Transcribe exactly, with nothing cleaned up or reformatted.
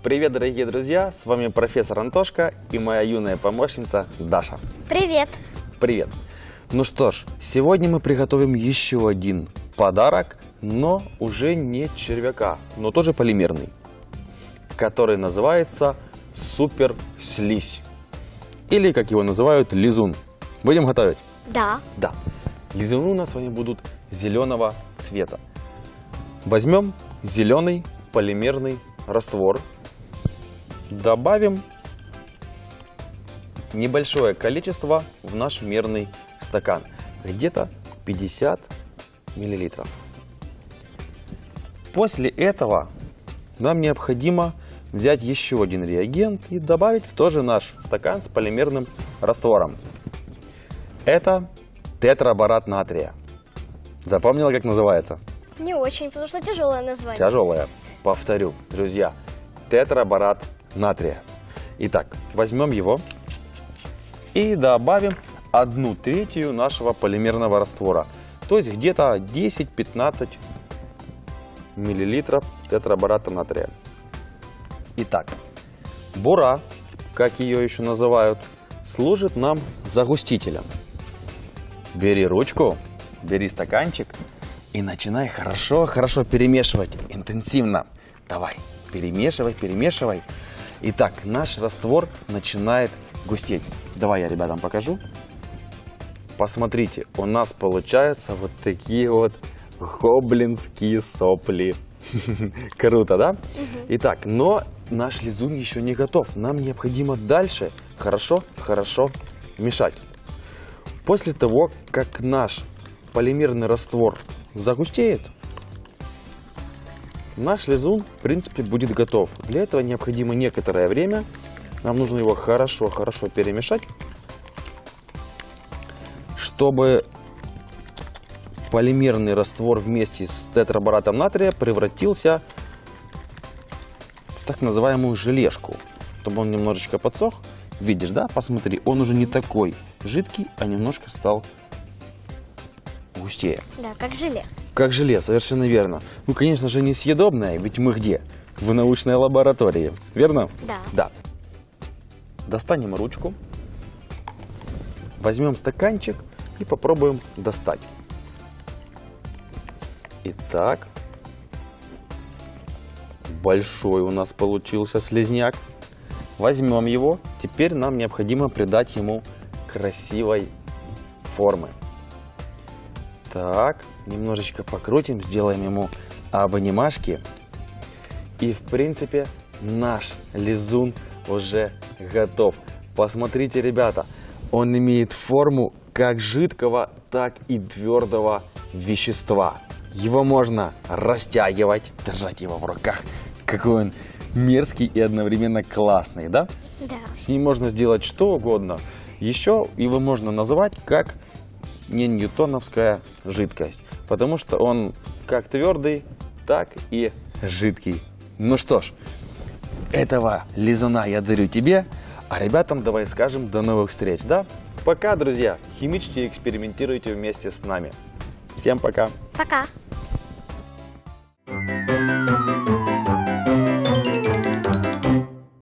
Привет, дорогие друзья! С вами профессор Антошка и моя юная помощница Даша. Привет! Привет! Ну что ж, сегодня мы приготовим еще один подарок, но уже не червяка, но тоже полимерный, который называется Супер Слизь. Или, как его называют, лизун. Будем готовить? Да. Да. Лизуны у нас с вами будут зеленого цвета. Возьмем зеленый полимерный раствор. Добавим небольшое количество в наш мерный стакан. Где-то пятьдесят миллилитров. После этого нам необходимо взять еще один реагент и добавить в тоже наш стакан с полимерным раствором. Это тетраборат натрия. Запомнила, как называется? Не очень, потому что тяжелое название. Тяжелое. Повторю, друзья. Тетраборат натрия. Итак, возьмем его и добавим одну третью нашего полимерного раствора. То есть где-то десять-пятнадцать миллилитров тетрабората натрия. Итак, бура, как ее еще называют, служит нам загустителем. Бери ручку, бери стаканчик и начинай хорошо-хорошо перемешивать интенсивно. Давай, перемешивай, перемешивай. Итак, наш раствор начинает густеть. Давай я ребятам покажу. Посмотрите, у нас получаются вот такие вот гоблинские сопли. Круто, да? Итак, но наш лизун еще не готов. Нам необходимо дальше хорошо-хорошо мешать. После того, как наш полимерный раствор загустеет, наш лизун, в принципе, будет готов. Для этого необходимо некоторое время. Нам нужно его хорошо-хорошо перемешать, чтобы полимерный раствор вместе с тетраборатом натрия превратился в так называемую желешку. Чтобы он немножечко подсох. Видишь, да? Посмотри, он уже не такой жидкий, а немножко стал густее. Да, как желе. Как желе, совершенно верно. Ну, конечно же, несъедобное, ведь мы где? В научной лаборатории, верно? Да. Да. Достанем ручку, возьмем стаканчик и попробуем достать. Итак, большой у нас получился слизняк. Возьмем его. Теперь нам необходимо придать ему красивой формы. Так, немножечко покрутим, сделаем ему обнимашки. И, в принципе, наш лизун уже готов. Посмотрите, ребята, он имеет форму как жидкого, так и твердого вещества. Его можно растягивать, держать его в руках. Какой он мерзкий и одновременно классный, да? Да. С ним можно сделать что угодно. Еще его можно называть как не ньютоновская жидкость, потому что он как твердый, так и жидкий. Ну что ж, этого лизуна я дарю тебе, а ребятам давай скажем до новых встреч, да? Пока, друзья, химичьте и экспериментируйте вместе с нами. Всем пока! Пока!